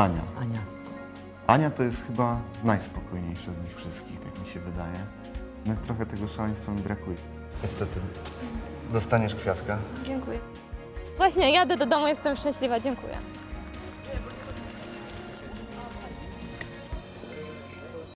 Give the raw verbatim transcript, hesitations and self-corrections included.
Ania. Ania. Ania to jest chyba najspokojniejsza z nich wszystkich, tak mi się wydaje. No, trochę tego szaleństwa mi brakuje. Niestety, dostaniesz kwiatka. Dziękuję. Właśnie, jadę do domu, jestem szczęśliwa, dziękuję.